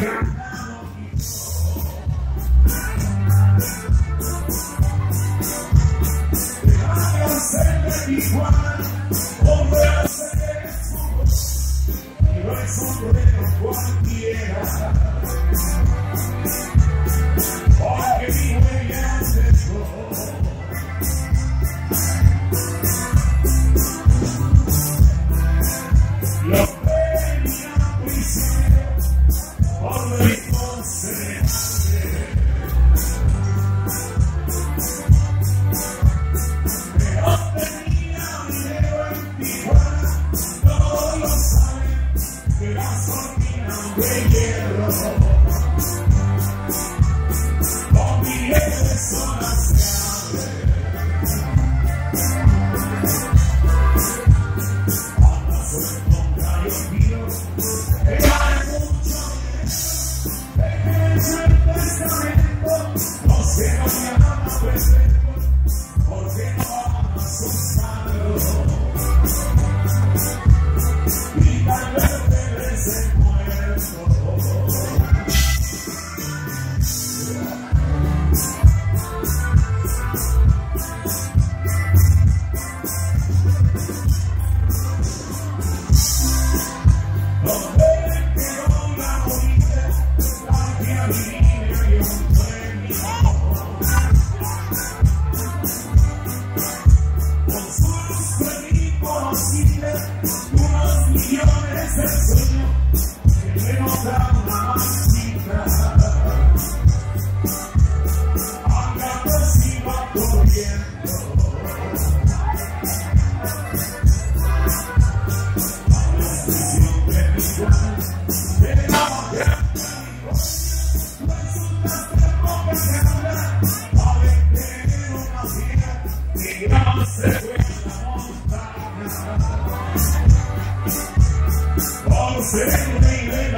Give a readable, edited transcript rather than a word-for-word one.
Tijuana, hombre hace eso, y no es sombrero cualquiera, porque mi huella dejó. Lo venía prisionero por lo inconsecuente. Todos lo saben que la gasolina de hierro con miles de zonas se abre. Cuando suelto un gallo mío, que vale mucho dinero, deje el testamento, los que no me aman perfecto, porque no aman sus santos. Y tal vez regrese muerto. Donde quedó la orilla, la que adivina y un premio. Con sus conocidas, unos millones de sueños que le nos da una masita. Andando si va corriendo. A la estación de Tijuana, de la gran resulta que poca se habla, a ver que una vieja que Gran se fue a la montaña. Por ser un rey de